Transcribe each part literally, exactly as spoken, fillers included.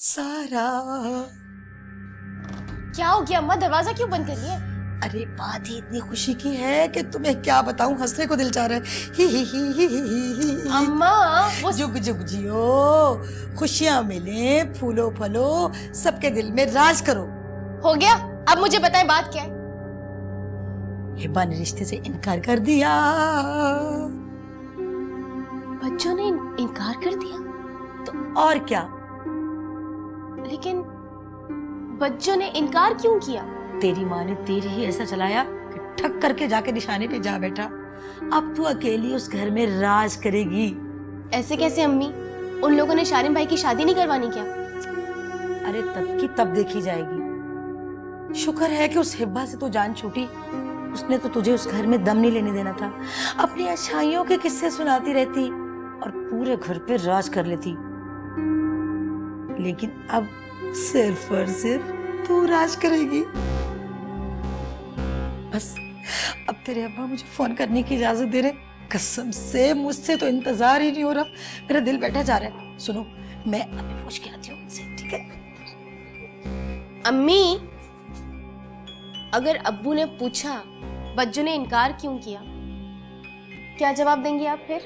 सारा। क्या हो गया अम्मा, दरवाजा क्यों बंद करिए? अरे बात ही इतनी खुशी की है कि तुम्हें क्या बताऊं, हंसने को दिल चाह रहा है। ही ही ही ही ही ही। अम्मा वो जुग जुग जियो, खुशियां मिले, फूलो फलो, सबके दिल में राज करो। हो गया, अब मुझे बताएं बात क्या है? हिब्बा ने रिश्ते से इनकार कर दिया। बच्चों ने इनकार कर दिया? तो और क्या? लेकिन बच्चों ने इनकार क्यों किया? तेरी माँ ने तेरे ही ऐसा चलाया कि ठक करके जाके निशाने पे जा बैठा। अब तू अकेली उस घर में राज करेगी। ऐसे कैसे अम्मी? उन लोगों ने शारिम भाई की शादी नहीं करवानी क्या? अरे तब की तब देखी जाएगी। शुक्र है कि उस हिब्बा से तो जान छूटी। उसने तो तुझे उस घर में दम नहीं लेने देना था। अपनी अच्छाइयों के किस्से सुनाती रहती और पूरे घर पे राज कर लेती। लेकिन अब सिर्फ और सिर्फ तू राज करेगी। बस अब तेरे अब्बा मुझे फोन करने की इजाजत दे रहे। कसम से मुझसे तो इंतजार ही नहीं हो रहा, मेरा दिल बैठा जा रहा है। सुनो, मैं अभी पूछ के आती हूँ उनसे, ठीक है? अम्मी, अगर अब्बू ने पूछा बच्चों ने इनकार क्यों किया, क्या जवाब देंगी आप फिर?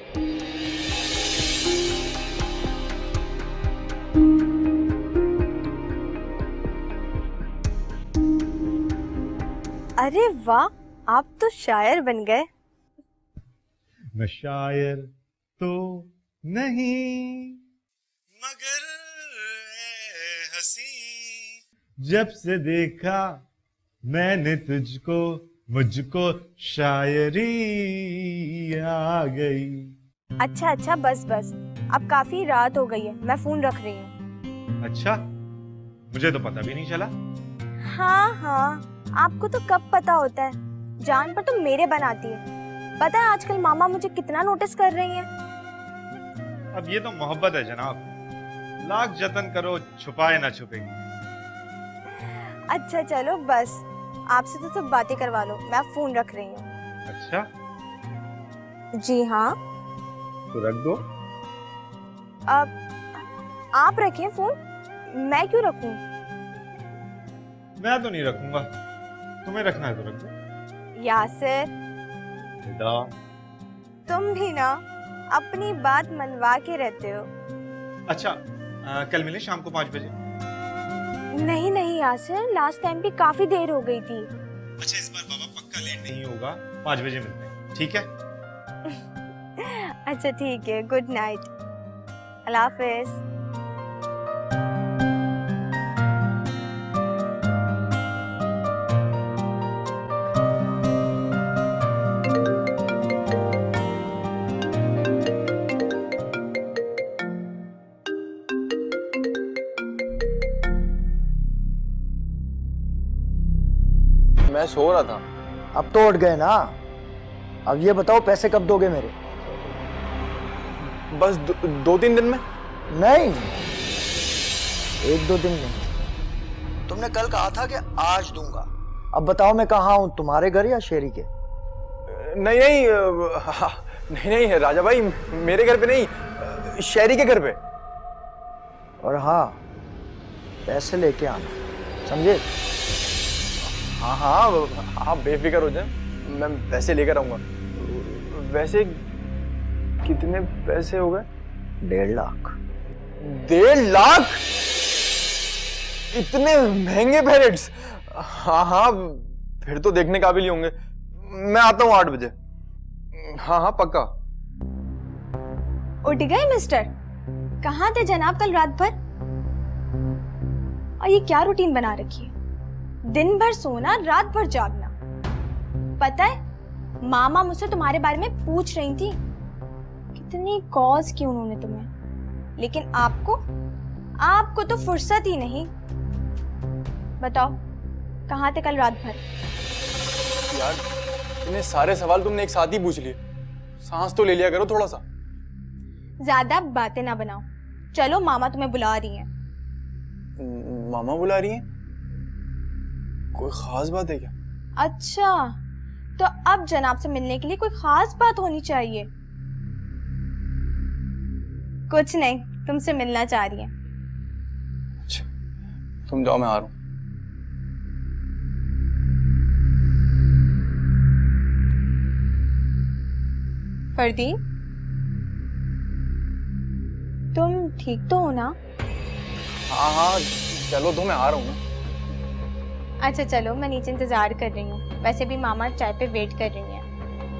अरे वाह, आप तो शायर बन गए। मैं शायर तो नहीं मगर ए हंसी, जब से देखा मैंने तुझको मुझको शायरी आ गई। अच्छा अच्छा, बस बस, अब काफी रात हो गई है, मैं फोन रख रही हूँ। अच्छा, मुझे तो पता भी नहीं चला। हाँ हाँ, आपको तो कब पता होता है, जान पर तो मेरे बनाती है। पता है आजकल मामा मुझे कितना नोटिस कर रही हैं। अब ये तो मोहब्बत है जनाब, लाख जतन करो छुपाए ना छुपेगी। अच्छा चलो बस, आपसे तो सब बातें करवा लो, मैं फोन रख रही हूँ। अच्छा जी हाँ, तो रख दो। अब आप रखें फोन, मैं क्यों रखूं? मैं तो नहीं रखूंगा, तुम्हें रखना है तो रख दो। यासिर, बेटा तुम भी ना अपनी बात मनवा के रहते हो। अच्छा, आ, कल मिले शाम को पाँच बजे। नहीं नहीं यासिर, लास्ट टाइम भी काफी देर हो गई थी। अच्छा, इस बार बाबा पक्का लेट नहीं होगा, पाँच बजे मिलते हैं, ठीक है? अच्छा ठीक है, गुड नाइट, अल्लाह हाफिज। मैं सो रहा था। अब तो उठ गए ना। अब ये बताओ पैसे कब दोगे मेरे? बस दो, दो तीन दिन में। नहीं, एक दो दिन नहीं। तुमने कल कहा था कि आज दूंगा। अब बताओ मैं कहाँ हूँ, तुम्हारे घर या शेरी के? नहीं नहीं नहीं नहीं राजा भाई, मेरे घर पे नहीं, शेरी के घर पे। और हाँ, पैसे लेके आना, समझे? हाँ हाँ, आप बेफिक्र हो जाए, मैं पैसे लेकर आऊंगा। वैसे कितने पैसे हो गए? डेढ़ लाख। डेढ़ लाख? इतने महंगे पैरेट्स? हाँ हाँ, फिर तो देखने काबिल ही होंगे। मैं आता हूँ आठ बजे। हाँ हाँ पक्का। उठ गए मिस्टर? कहाँ थे जनाब कल रात भर? और ये क्या रूटीन बना रखी है? दिन भर सोना, रात भर जागना। पता है मामा मुझसे तुम्हारे बारे में पूछ रही थी, कितनी कॉल्स की उन्होंने तुम्हें, लेकिन आपको आपको तो फुर्सत ही नहीं। बताओ कहाँ थे कल रात भर? यार इतने सारे सवाल तुमने एक साथ ही पूछ लिए, सांस तो ले लिया करो थोड़ा सा। ज्यादा बातें ना बनाओ, चलो मामा तुम्हें बुला रही हैं। मामा बुला रही हैं? कोई खास बात है क्या? अच्छा, तो अब जनाब से मिलने के लिए कोई खास बात होनी चाहिए। कुछ नहीं, तुमसे मिलना चाह रही है। तुम जाओ, मैं आ रहा हूँ। फरदीन, तुम ठीक तो हो ना? हाँ हाँ चलो तो, मैं आ रहा हूँ। अच्छा चलो, मैं नीचे इंतजार कर रही हूँ। वैसे भी मामा चाय पे वेट कर रही हैं।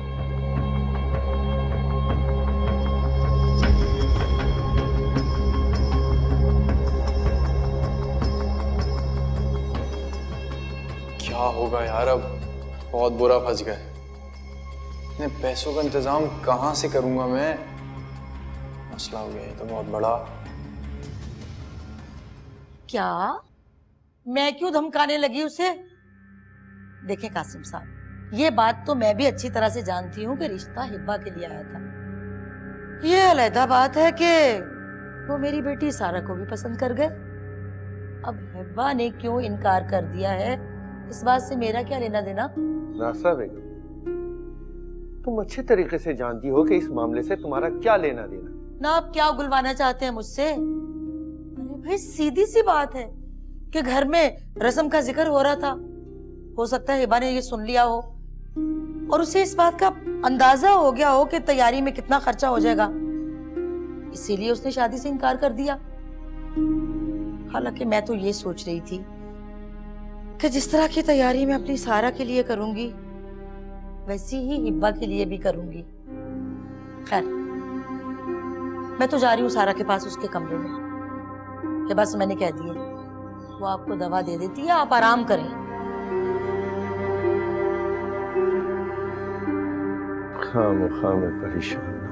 क्या होगा यार, अब बहुत बुरा फंस गए। इतने पैसों का इंतजाम कहाँ से करूंगा मैं? मसला हो गया ये तो बहुत बड़ा। क्या? मैं क्यों धमकाने लगी उसे? देखें कासिम साहब, ये बात तो मैं भी अच्छी तरह से जानती हूँ कि रिश्ता हिब्बा के लिए आया था। ये अलहदा बात है कि वो मेरी बेटी सारा को भी पसंद कर गए। अब हिब्बा ने क्यों इनकार कर दिया है, इस बात से मेरा क्या लेना देना? रास्ता बेगम, तुम अच्छे तरीके से जानती हो कि इस मामले से तुम्हारा क्या लेना देना। ना आप क्या उगलवाना चाहते हैं मुझसे? अरे भाई, सीधी सी बात है कि घर में रस्म का जिक्र हो रहा था। हो सकता है हिबा ने ये सुन लिया हो और उसे इस बात का अंदाजा हो गया हो कि तैयारी में कितना खर्चा हो जाएगा, इसीलिए उसने शादी से इनकार कर दिया। हालांकि मैं तो ये सोच रही थी कि जिस तरह की तैयारी मैं अपनी सारा के लिए करूंगी, वैसी ही हिब्बा के लिए भी करूंगी। खैर, मैं तो जा रही हूँ सारा के पास उसके कमरे में। हिब्बा से मैंने कह दिया, वो आपको दवा दे देती है, आप आराम करें। खामोखा मैं परेशान हूं।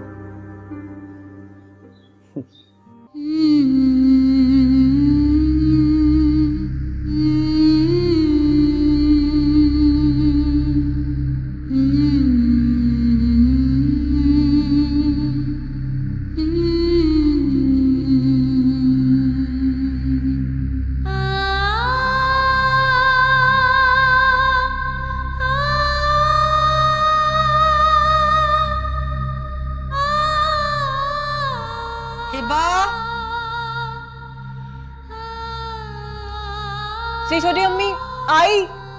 श्री छोटी अम्मी आई।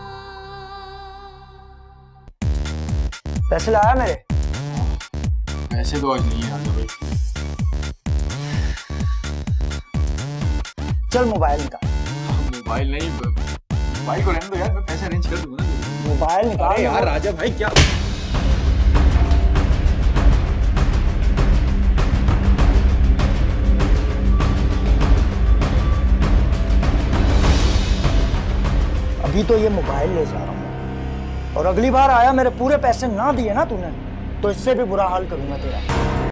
पैसे लाया मेरे? पैसे तो आज नहीं है राजा भाई। चल मोबाइल निकाल। मोबाइल नहीं, मोबाइल को रहने दो यार, मैं पैसे अरेंज कर दूंगा ना। मोबाइल निकाल। अरे यार राजा भाई, क्या अभी तो ये मोबाइल ले जा रहा हूँ, और अगली बार आया मेरे पूरे पैसे ना दिए ना तूने, तो इससे भी बुरा हाल करूंगा तेरा।